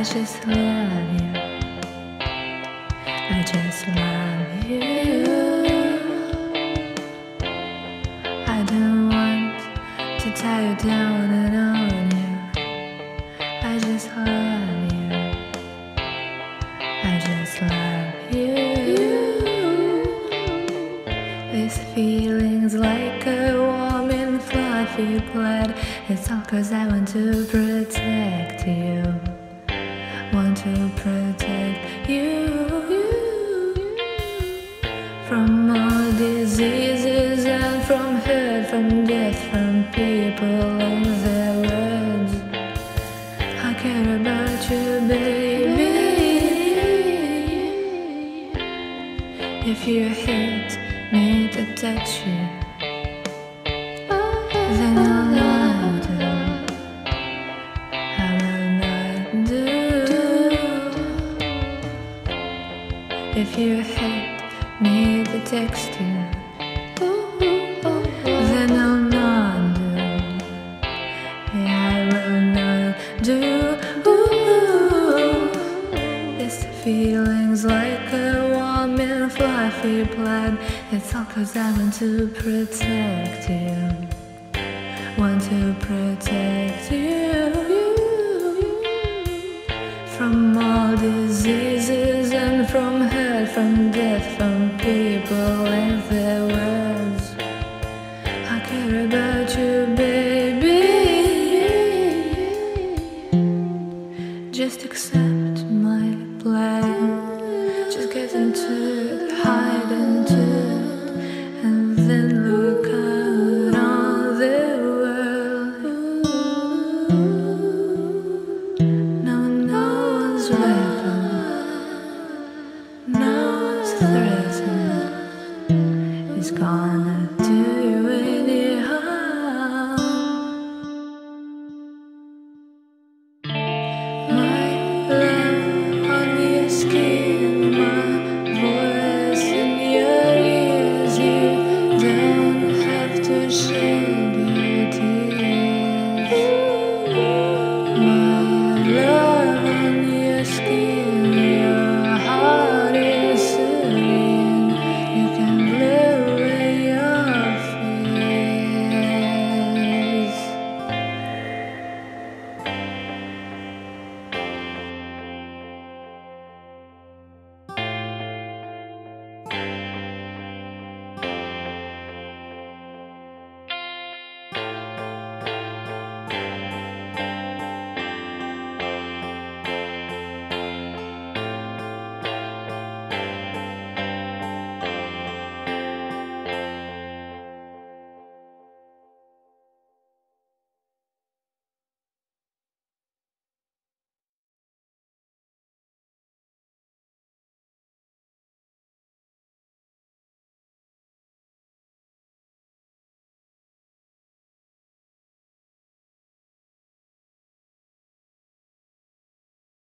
just love you. I just love you. I don't want to tie you down and own you. I just love you. I just love you. This feeling's like a warm and fluffy plaid. It's all 'cause I want to protect you. Want to protect you from all diseases and from hurt, from death, from people and their words. I care about you, baby. If you hate me to touch you, then I'll not do. I will not do. If you hate me to text you, then I'll not do. Yeah, I will not do. This feeling's like a warm and fluffy plaid. It's all 'cause I want to protect you. Want to protect you from all diseases and from hurt, from death, from people and